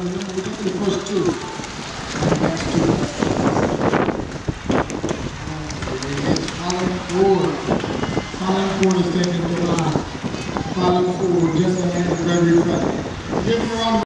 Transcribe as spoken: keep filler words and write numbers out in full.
remember, we got to the first two. Next two. Following forward. Following forward is taking the line. Following forward, just an very quick. Give him a round.